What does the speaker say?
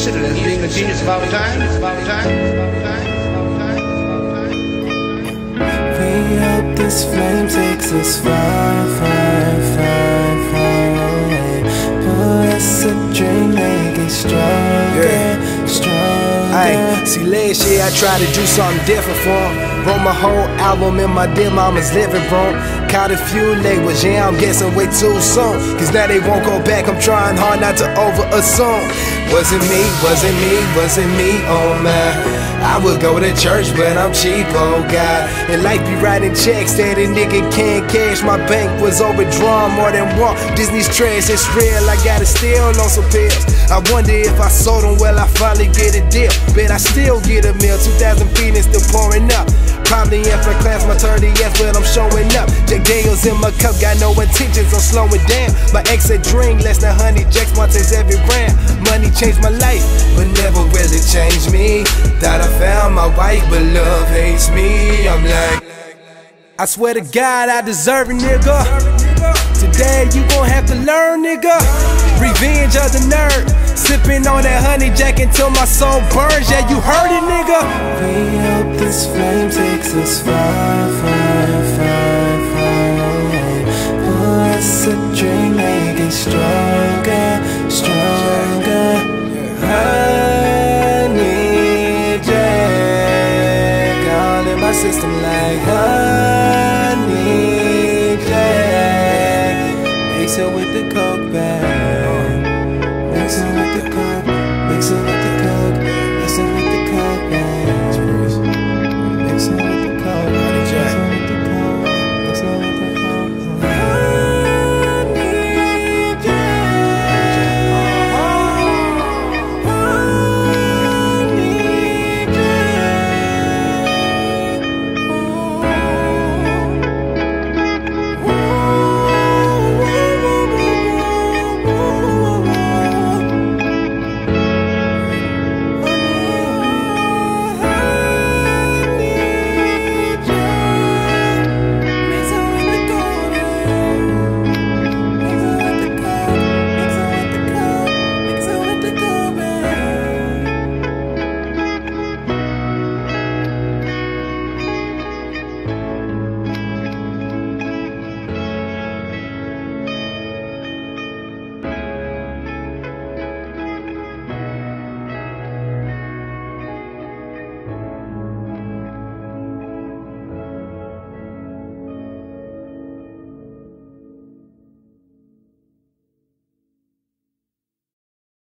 considered as being the genius of our time. We hope this flame takes us far, far, far, far away. Pour us a drink, make it stronger, stronger. Ay, see, last year I tried to do something different for 'em. Wrote my whole album in my dear mama's living room. Caught a few labels, yeah, I'm guessing way too soon. Cause now they won't go back, I'm trying hard not to over-assume. Wasn't me, wasn't me, wasn't me, oh man. I would go to church, but I'm cheap, oh God. And life be writing checks that a nigga can't cash. My bank was overdrawn more than Walt Disney's trash. It's real, I gotta steal on some pills. I wonder if I sold them, well, I finally get a deal. Bet I still get a meal, 2,000 feet and still pouring up. Probably in for class, my 30th, but I'm showing up. Jack Daniels in my cup, got no intentions on slowing down. My ex said drink less than honey, Jacks Martins every round. Money changed my life, but never really changed me. Thought I found my wife, but love hates me. I'm like, I swear to God, I deserve it, nigga. Today you gon' have to learn, nigga. Revenge of the nerd. Sipping on that honey jack until my soul burns. Yeah, you heard it, nigga. We hope this flame takes us far, far, far, far away. Pour us a drink, make it stronger, stronger. Honey Jack, all in my system like honey Jack. Mix it with the coke bag, mix it with the coke, mix it with the